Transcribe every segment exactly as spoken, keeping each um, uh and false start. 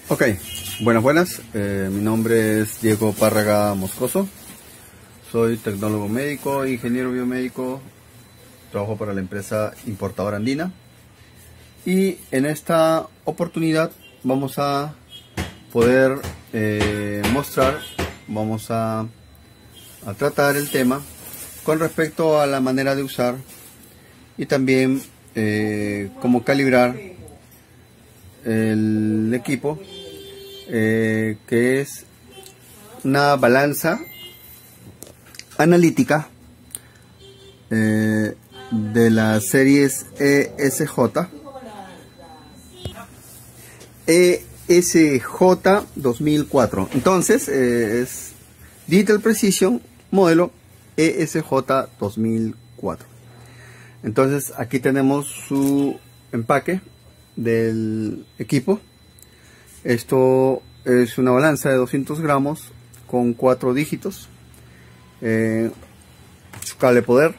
Ok, buenas buenas, eh, mi nombre es Diego Párraga Moscoso, soy tecnólogo médico, ingeniero biomédico, trabajo para la empresa importadora andina y en esta oportunidad vamos a poder eh, mostrar, vamos a, a tratar el tema con respecto a la manera de usar y también eh, cómo calibrar el equipo, eh, que es una balanza analítica eh, de las series E S J E S J dos mil cuatro. Entonces eh, es Digital Precision modelo E S J dos mil cuatro. Entonces aquí tenemos su empaque del equipo. Esto es una balanza de doscientos gramos con cuatro dígitos, eh, su cable poder,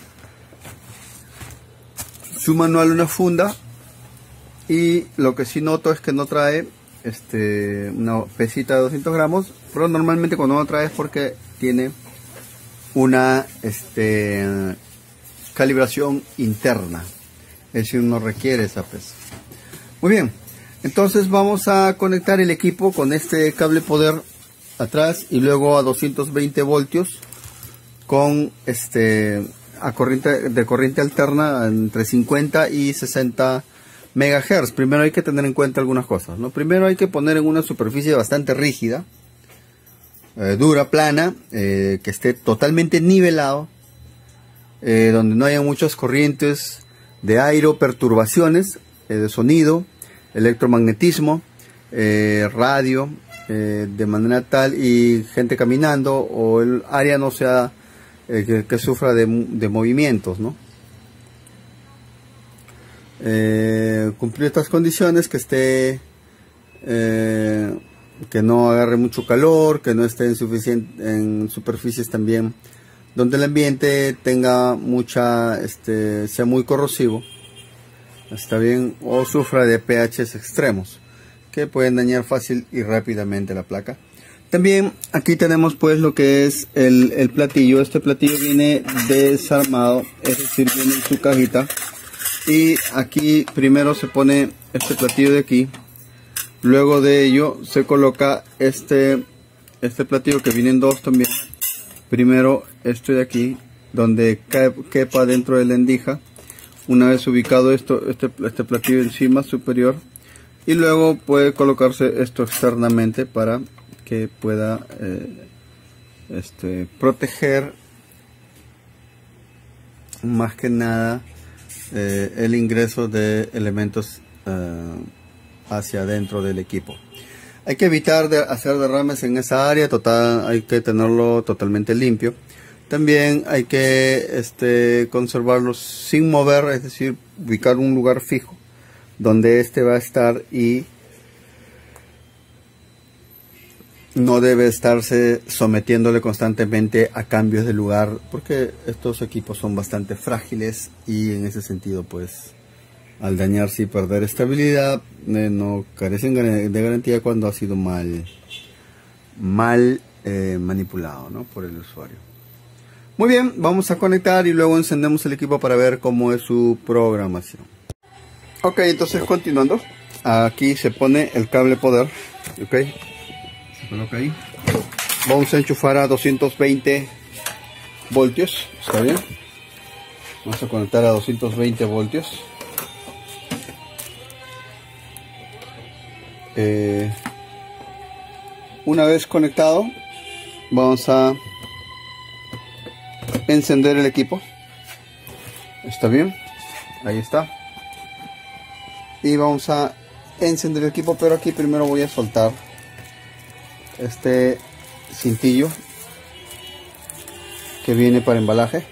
su manual, una funda, y lo que sí noto es que no trae este, una pesita de doscientos gramos, pero normalmente cuando no trae es porque tiene una este, calibración interna, es decir, no requiere esa pesa. Muy bien, entonces vamos a conectar el equipo con este cable poder atrás y luego a doscientos veinte voltios con este a corriente de corriente alterna entre cincuenta y sesenta megahertz. Primero hay que tener en cuenta algunas cosas, ¿no? Primero hay que poner en una superficie bastante rígida, eh, dura, plana, eh, que esté totalmente nivelado, eh, donde no haya muchas corrientes de aire o perturbaciones eh, de sonido, electromagnetismo, eh, radio, eh, de manera tal y gente caminando o el área no sea eh, que, que sufra de, de movimientos, ¿no? Eh, cumplir estas condiciones, que esté eh, que no agarre mucho calor, que no esté en, suficiente, en superficies también donde el ambiente tenga mucha este, sea muy corrosivo, está bien, o sufra de pHs extremos que pueden dañar fácil y rápidamente la placa. También aquí tenemos pues lo que es el, el platillo. Este platillo viene desarmado, es decir, viene en su cajita, y aquí primero se pone este platillo de aquí, luego de ello se coloca este este platillo que viene en dos también. Primero este de aquí, donde quepa dentro de la endija. Una vez ubicado esto, este, este platillo encima superior, y luego puede colocarse esto externamente para que pueda eh, este, proteger más que nada eh, el ingreso de elementos eh, hacia adentro del equipo. Hay que evitar de hacer derrames en esa área, total, hay que tenerlo totalmente limpio. También hay que este, conservarlo sin mover, es decir, ubicar un lugar fijo donde este va a estar, y no debe estarse sometiéndole constantemente a cambios de lugar, porque estos equipos son bastante frágiles y en ese sentido pues al dañarse y perder estabilidad eh, no carecen de garantía cuando ha sido mal, mal eh, manipulado, ¿no?, por el usuario. Muy bien, vamos a conectar y luego encendemos el equipo para ver cómo es su programación. Ok, entonces continuando, aquí se pone el cable poder, ok, se coloca ahí. Vamos a enchufar a doscientos veinte voltios, está bien. Vamos a conectar a doscientos veinte voltios. Eh, una vez conectado, vamos a encender el equipo. Está bien, ahí está. Y vamos a encender el equipo, pero aquí primero voy a soltar este cintillo que viene para embalaje,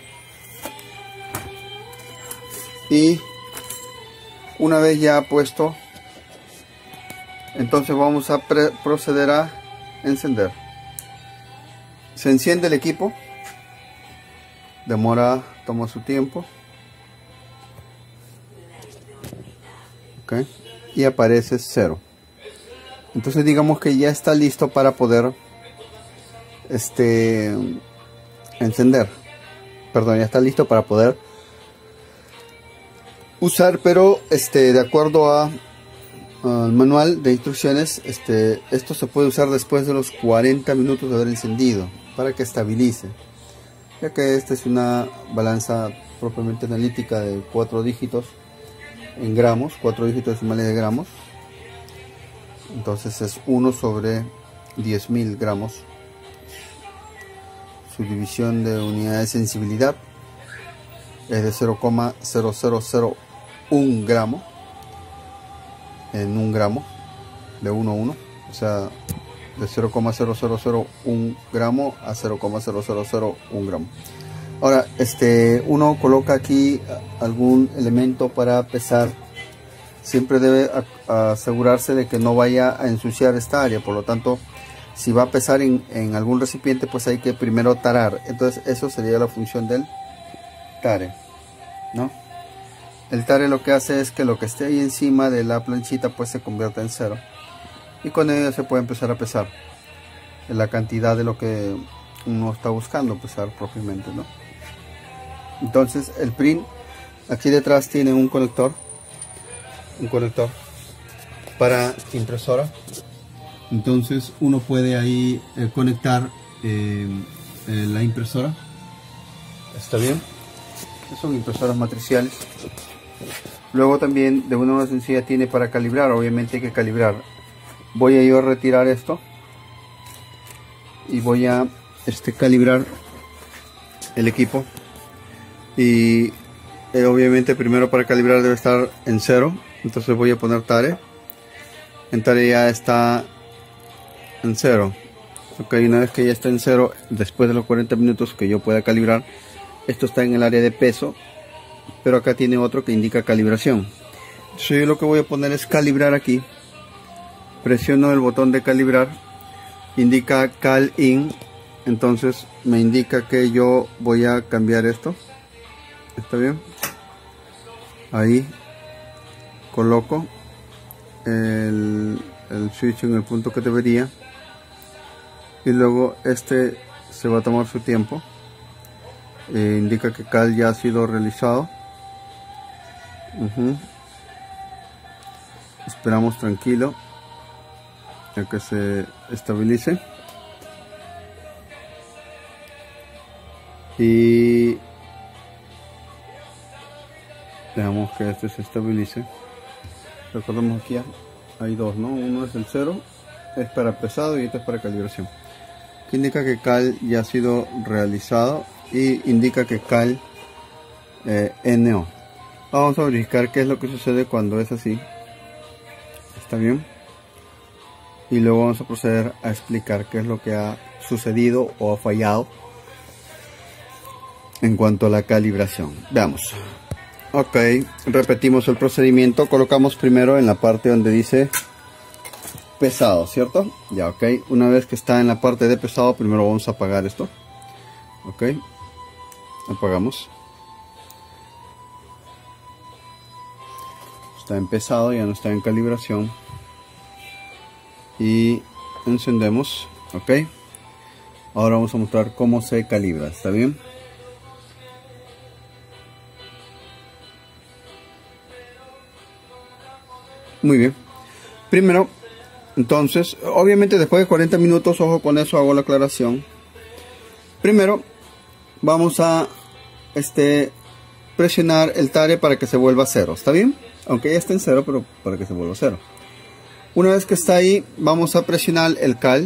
y una vez ya puesto, entonces vamos a proceder a encender. Se enciende el equipo, demora, toma su tiempo, ok, y aparece cero. Entonces digamos que ya está listo para poder este encender. Perdón, ya está listo para poder usar, pero este de acuerdo a al manual de instrucciones, este esto se puede usar después de los cuarenta minutos de haber encendido para que estabilice, ya que esta es una balanza propiamente analítica de cuatro dígitos en gramos, cuatro dígitos decimales de gramos. Entonces es uno sobre diez mil gramos. Su división de unidad de sensibilidad es de cero coma cero cero cero uno gramo en un gramo, de uno a uno, o sea, de cero coma cero cero cero uno gramo a cero coma cero cero cero uno gramo. Ahora, este, uno coloca aquí algún elemento para pesar. Siempre debe asegurarse de que no vaya a ensuciar esta área, por lo tanto, si va a pesar en, en algún recipiente, pues hay que primero tarar. Entonces eso sería la función del tare, ¿no? El tare lo que hace es que lo que esté ahí encima de la planchita pues se convierta en cero, y con ello se puede empezar a pesar la cantidad de lo que uno está buscando pesar propiamente, ¿no? Entonces el print aquí detrás tiene un conector un conector para impresora. Entonces uno puede ahí eh, conectar eh, eh, la impresora. Está bien, son impresoras matriciales. Luego también de una manera sencilla tiene para calibrar. Obviamente hay que calibrar. Voy a yo a retirar esto y voy a este, calibrar el equipo. Y eh, obviamente primero para calibrar debe estar en cero. Entonces voy a poner tare. En tare ya está en cero. Ok, una vez que ya está en cero, después de los cuarenta minutos que yo pueda calibrar, esto está en el área de peso, pero acá tiene otro que indica calibración. Entonces yo lo que voy a poner es calibrar aquí. Presiono el botón de calibrar, indica cal in, entonces me indica que yo voy a cambiar esto. ¿Está bien? Ahí coloco el, el switch en el punto que debería, y luego este se va a tomar su tiempo. Eh, indica que cal ya ha sido realizado. Uh-huh. Esperamos tranquilo a que se estabilice y dejamos que este se estabilice. Recordemos aquí hay dos, ¿no? Uno es el cero, es para pesado, y este es para calibración, que indica que cal ya ha sido realizado y indica que cal eh, N O. Vamos a verificar qué es lo que sucede cuando es así. Está bien, y luego vamos a proceder a explicar qué es lo que ha sucedido o ha fallado en cuanto a la calibración. Veamos. Ok, repetimos el procedimiento. Colocamos primero en la parte donde dice pesado, ¿cierto? Ya, ok. Una vez que está en la parte de pesado, primero vamos a apagar esto. Ok, apagamos. Está en pesado, ya no está en calibración. Y encendemos. Ok, ahora vamos a mostrar cómo se calibra. ¿Está bien? Muy bien. Primero, entonces, obviamente después de cuarenta minutos, ojo con eso, hago la aclaración. Primero, vamos a este, presionar el tare para que se vuelva a cero. ¿Está bien? Aunque ya está en cero, pero para que se vuelva a cero. Una vez que está ahí, vamos a presionar el cal.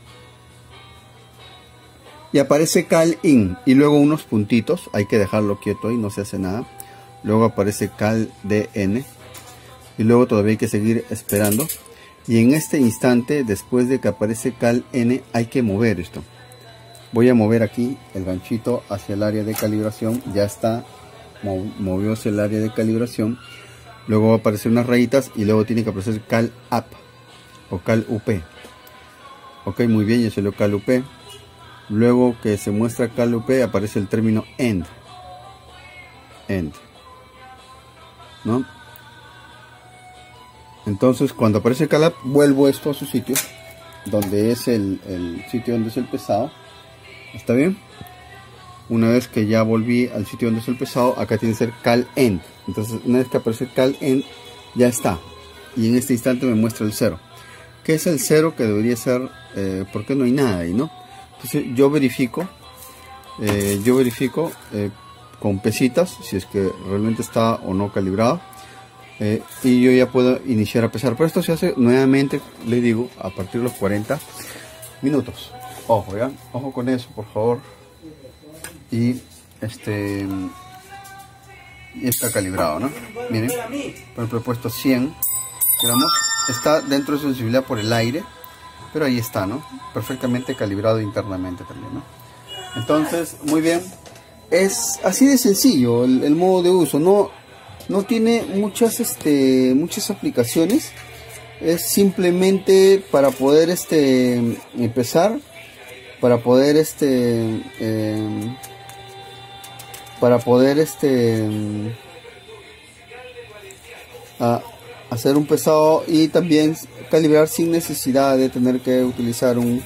Y aparece cal in. Y luego unos puntitos. Hay que dejarlo quieto ahí, no se hace nada. Luego aparece cal D N. Y luego todavía hay que seguir esperando. Y en este instante, después de que aparece cal N, hay que mover esto. Voy a mover aquí el ganchito hacia el área de calibración. Ya está, movió hacia el área de calibración. Luego va a aparecer unas rayitas y luego tiene que aparecer cal up o cal U P. Ok, muy bien, ya salió cal U P. Luego que se muestra cal U P, aparece el término end. End, ¿no? Entonces cuando aparece Calab, vuelvo esto a su sitio, donde es el, el sitio donde es el pesado. ¿Está bien? Una vez que ya volví al sitio donde es el pesado, acá tiene que ser Cal End. Entonces una vez que aparece Cal End, ya está. Y en este instante me muestra el cero. ¿Qué es el cero? Que debería ser, eh, porque no hay nada ahí, ¿no? Entonces yo verifico, eh, yo verifico eh, con pesitas, si es que realmente está o no calibrado. Eh, y yo ya puedo iniciar a pesar, pero esto se hace nuevamente, les digo, a partir de los cuarenta minutos. Ojo, ya, ojo con eso, por favor. Y este y está calibrado, ¿no? Miren, por ejemplo he puesto cien gramos, está dentro de sensibilidad por el aire, pero ahí está, ¿no? Perfectamente calibrado internamente también, ¿no? Entonces, muy bien, es así de sencillo el, el modo de uso, no No tiene muchas este muchas aplicaciones. Es simplemente para poder este empezar, para poder este eh, para poder este a hacer un pesado y también calibrar sin necesidad de tener que utilizar un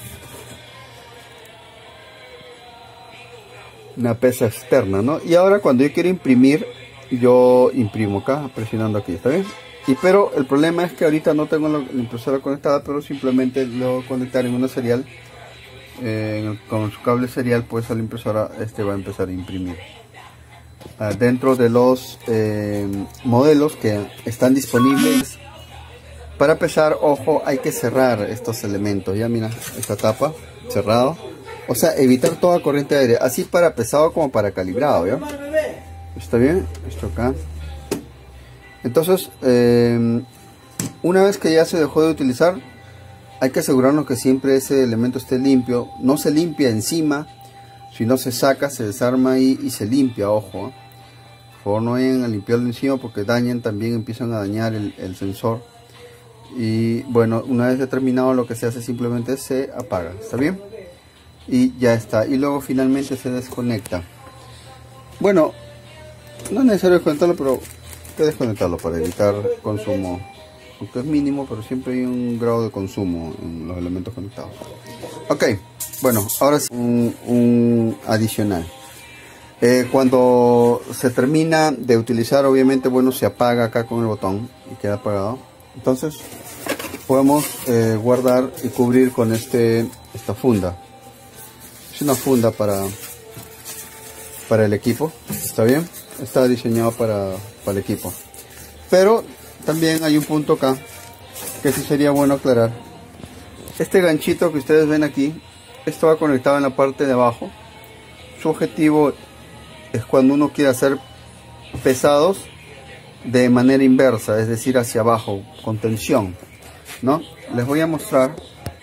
una pesa externa, ¿no? Y ahora cuando yo quiero imprimir, yo imprimo acá, presionando aquí, ¿está bien? Y pero el problema es que ahorita no tengo la, la impresora conectada, pero simplemente lo voy a conectar en una serial, eh, con su cable serial, pues a la impresora este va a empezar a imprimir. Ah, dentro de los eh, modelos que están disponibles para pesar, ojo, hay que cerrar estos elementos, ya mira, esta tapa, cerrado, o sea, evitar toda corriente de aire, así para pesado como para calibrado, ¿ya? ¿Está bien? Esto acá. Entonces, eh, una vez que ya se dejó de utilizar, hay que asegurarnos que siempre ese elemento esté limpio. No se limpia encima, sino se saca, se desarma y, y se limpia, ojo. ¿eh? Por favor, no vayan a limpiarlo encima porque dañan, también empiezan a dañar el, el sensor. Y bueno, una vez determinado, lo que se hace simplemente se apaga, ¿está bien? Y ya está. Y luego finalmente se desconecta. Bueno, no es necesario desconectarlo, pero hay que desconectarlo para evitar consumo, aunque es mínimo, pero siempre hay un grado de consumo en los elementos conectados. Ok, bueno, ahora sí un, un adicional. Eh, cuando se termina de utilizar, obviamente, bueno, se apaga acá con el botón y queda apagado. Entonces podemos eh, guardar y cubrir con este esta funda. Es una funda para para el equipo, ¿está bien? Está diseñado para, para el equipo, pero también hay un punto acá que sí sería bueno aclarar. Este ganchito que ustedes ven aquí, esto va conectado en la parte de abajo. Su objetivo es cuando uno quiere hacer pesados de manera inversa, es decir, hacia abajo, con tensión, ¿no? Les voy a mostrar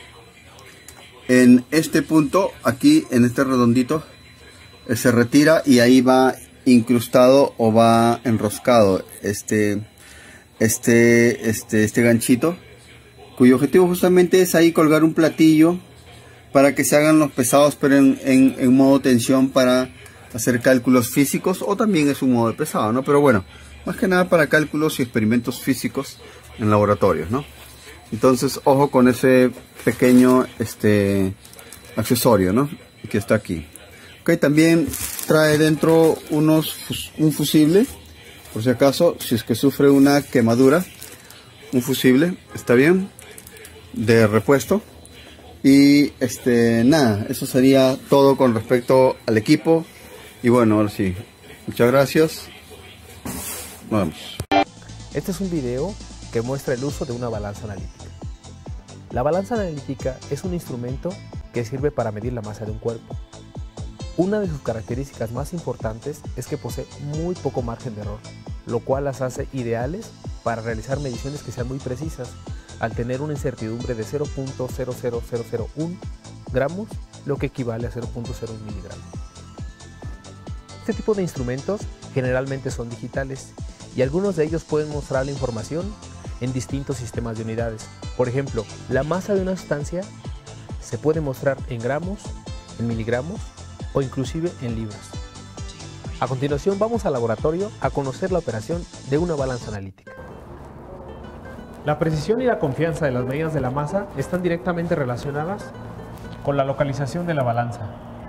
en este punto, aquí en este redondito, se retira y ahí va incrustado o va enroscado este este este este ganchito, cuyo objetivo justamente es ahí colgar un platillo para que se hagan los pesados, pero en, en, en modo tensión, para hacer cálculos físicos, o también es un modo de pesado, ¿no? Pero bueno, más que nada para cálculos y experimentos físicos en laboratorios, ¿no? Entonces, ojo con ese pequeño este accesorio, ¿no? Que está aquí. Ok, también trae dentro unos un fusible, por si acaso, si es que sufre una quemadura, un fusible, está bien, de repuesto. Y este nada, eso sería todo con respecto al equipo. Y bueno, ahora sí, muchas gracias, nos vemos. Este es un video que muestra el uso de una balanza analítica. La balanza analítica es un instrumento que sirve para medir la masa de un cuerpo. Una de sus características más importantes es que posee muy poco margen de error, lo cual las hace ideales para realizar mediciones que sean muy precisas, al tener una incertidumbre de cero punto cero cero cero cero uno gramos, lo que equivale a cero punto cero uno miligramos. Este tipo de instrumentos generalmente son digitales y algunos de ellos pueden mostrar la información en distintos sistemas de unidades. Por ejemplo, la masa de una sustancia se puede mostrar en gramos, en miligramos o inclusive en libras. A continuación vamos al laboratorio a conocer la operación de una balanza analítica. La precisión y la confianza de las medidas de la masa están directamente relacionadas con la localización de la balanza.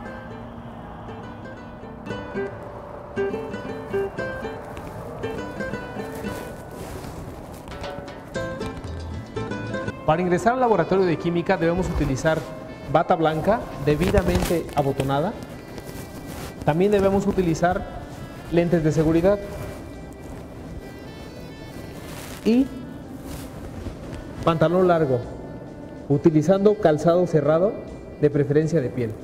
Para ingresar al laboratorio de química debemos utilizar bata blanca debidamente abotonada. También debemos utilizar lentes de seguridad y pantalón largo, utilizando calzado cerrado, de preferencia de piel.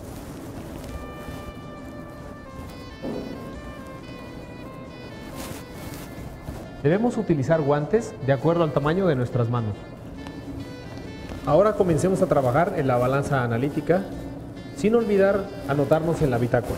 Debemos utilizar guantes de acuerdo al tamaño de nuestras manos. Ahora comencemos a trabajar en la balanza analítica, sin olvidar anotarnos en la bitácora.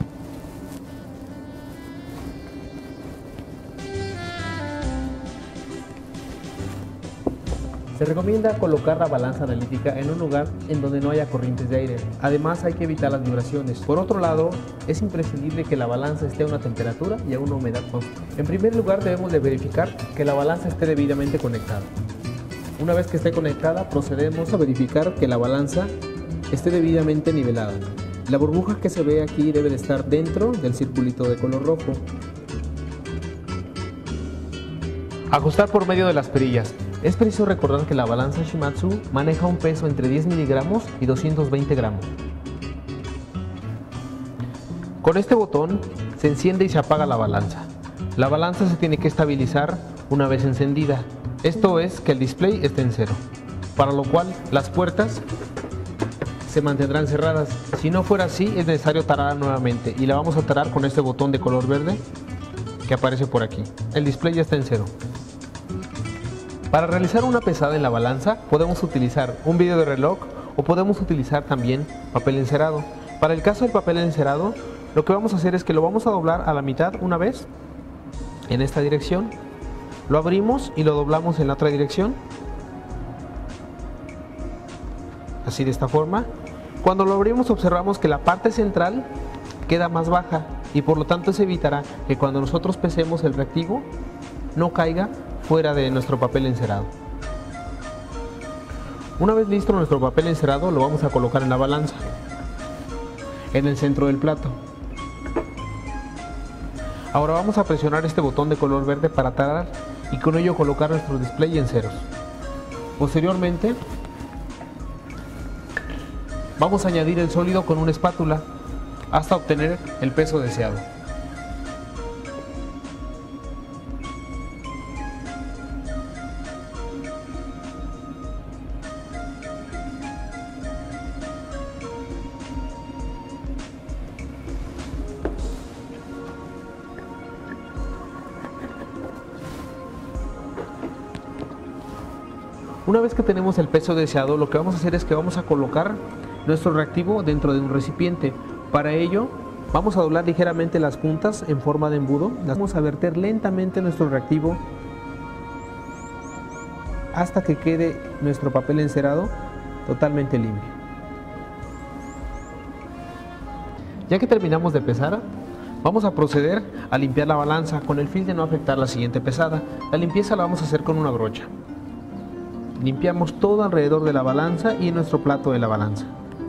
Se recomienda colocar la balanza analítica en un lugar en donde no haya corrientes de aire. Además, hay que evitar las vibraciones. Por otro lado, es imprescindible que la balanza esté a una temperatura y a una humedad constante. En primer lugar, debemos de verificar que la balanza esté debidamente conectada. Una vez que esté conectada, procedemos a verificar que la balanza esté debidamente nivelada. La burbuja que se ve aquí debe de estar dentro del circulito de color rojo. Ajustar por medio de las perillas. Es preciso recordar que la balanza Shimadzu maneja un peso entre diez miligramos y doscientos veinte gramos. Con este botón se enciende y se apaga la balanza. La balanza se tiene que estabilizar una vez encendida. Esto es que el display esté en cero, para lo cual las puertas se mantendrán cerradas. Si no fuera así, es necesario tararla nuevamente y la vamos a tarar con este botón de color verde que aparece por aquí. El display ya está en cero. Para realizar una pesada en la balanza podemos utilizar un vídeo de reloj o podemos utilizar también papel encerado. Para el caso del papel encerado, lo que vamos a hacer es que lo vamos a doblar a la mitad una vez en esta dirección, lo abrimos y lo doblamos en la otra dirección, así de esta forma. Cuando lo abrimos observamos que la parte central queda más baja y por lo tanto se evitará que cuando nosotros pesemos el reactivo no caiga fuera de nuestro papel encerado. Una vez listo nuestro papel encerado, lo vamos a colocar en la balanza, en el centro del plato. Ahora vamos a presionar este botón de color verde para tarar y con ello colocar nuestro display en ceros. Posteriormente, vamos a añadir el sólido con una espátula hasta obtener el peso deseado. Una vez que tenemos el peso deseado, lo que vamos a hacer es que vamos a colocar nuestro reactivo dentro de un recipiente. Para ello, vamos a doblar ligeramente las puntas en forma de embudo. Vamos a verter lentamente nuestro reactivo hasta que quede nuestro papel encerado totalmente limpio. Ya que terminamos de pesar, vamos a proceder a limpiar la balanza con el fin de no afectar la siguiente pesada. La limpieza la vamos a hacer con una brocha. Limpiamos todo alrededor de la balanza y nuestro plato de la balanza.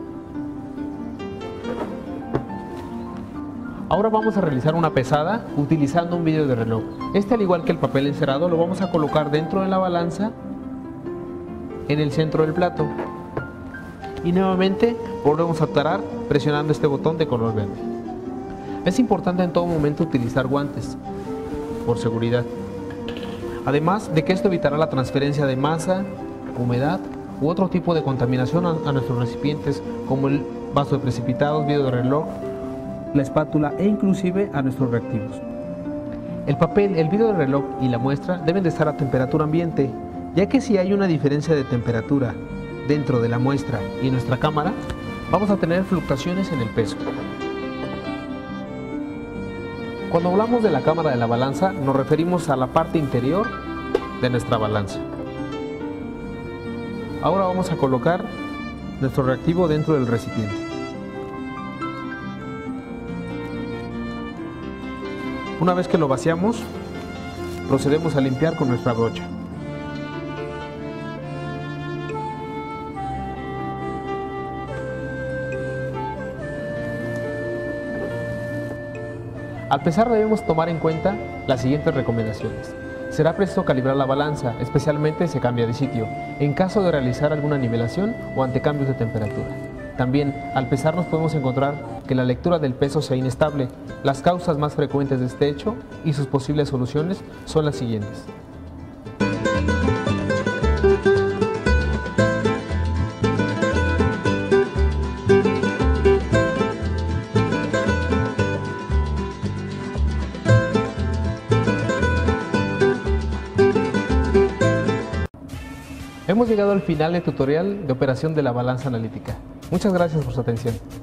Ahora vamos a realizar una pesada utilizando un vídeo de reloj. Este, al igual que el papel encerado, lo vamos a colocar dentro de la balanza en el centro del plato. Y nuevamente volvemos a tarar presionando este botón de color verde. Es importante en todo momento utilizar guantes, por seguridad. Además de que esto evitará la transferencia de masa, humedad u otro tipo de contaminación a, a nuestros recipientes, como el vaso de precipitados, vídeo de reloj, la espátula e inclusive a nuestros reactivos. El papel, el vídeo de reloj y la muestra deben de estar a temperatura ambiente, ya que si hay una diferencia de temperatura dentro de la muestra y nuestra cámara, vamos a tener fluctuaciones en el peso. Cuando hablamos de la cámara de la balanza, nos referimos a la parte interior de nuestra balanza. Ahora vamos a colocar nuestro reactivo dentro del recipiente. Una vez que lo vaciamos, procedemos a limpiar con nuestra brocha. Al pesar debemos tomar en cuenta las siguientes recomendaciones. Será preciso calibrar la balanza, especialmente si cambia de sitio, en caso de realizar alguna nivelación o ante cambios de temperatura. También, al pesar nos podemos encontrar que la lectura del peso sea inestable. Las causas más frecuentes de este hecho y sus posibles soluciones son las siguientes. Hemos llegado al final del tutorial de operación de la balanza analítica. Muchas gracias por su atención.